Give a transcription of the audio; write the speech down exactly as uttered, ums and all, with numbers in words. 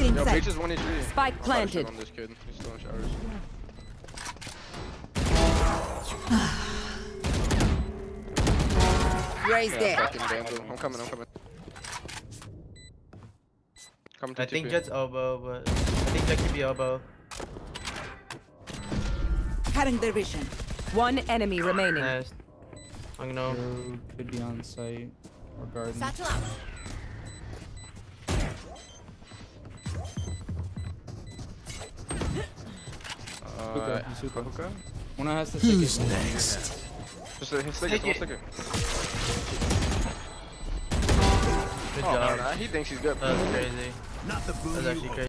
in Yo, sight. Breach is one H P. Spike planted. On this kid. He's still in showers. Raise Yeah, there. fucking Vandal. I'm coming, I'm coming. Coming to I think T P. Jet's elbow, but I think Jet could be elbow. Cutting their vision. One enemy remaining. Nice. I'm gonna. Arrow could be on site or garden. Satchel out. Uh, Hookah, he's hookah. hookah? One has to Who's stick it. next? Just a, stick it, Take stick it. it. Good Oh, job. nah, he thinks he's good. That was crazy. Not the That was actually crazy.